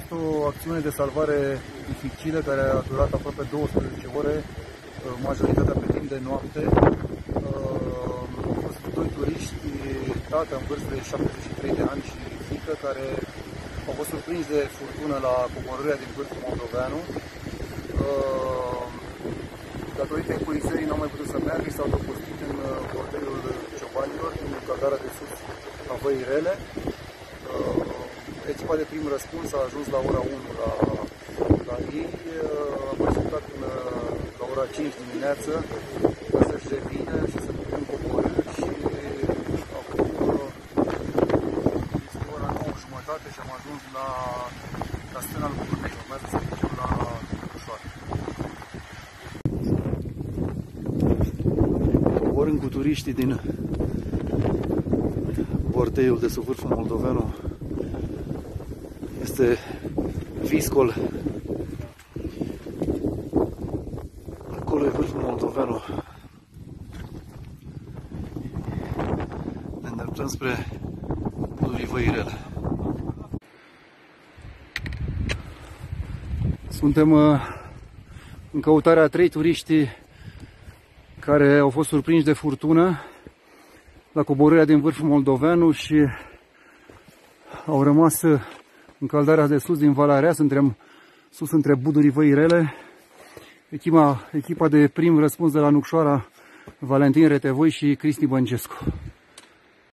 fost o acțiune de salvare dificilă care a durat aproape 12 ore, majoritatea pe timp de noapte. Au fost doi turiști, tată în vârstă de 73 de ani și fiică, care au fost surprinși de furtună la coborârea din vârful Moldoveanu. Datorită epuizării n-au mai putut să meargă și s-au dăpostit în bordeiul ciobanilor din căldarea de sus a Văii Rele. Echipa de prim răspuns a ajuns la ora 1 la ei, a mai jucat până la ora 5 dimineață ca să-și revină și să putem coborî și acum este ora 9:30 și am ajuns la stânul Bucurei. Urmează să mergem la Ușoară. Coborând cu turiștii din bordeiul de sub vârful Moldoveanu. Este viscol. Acolo e vârful Moldoveanu. Ne îndreptăm spre Budurii Văii Rele. Suntem în căutarea a 3 turiști care au fost surprinși de furtună la coborârea din vârful Moldoveanu și au rămas în căldarea de sus din Valea Rea. Suntem sus între Budurii Văii Rele. Echipa de prim răspuns de la Nucșoara, Valentin Retevoi și Cristi Băncescu.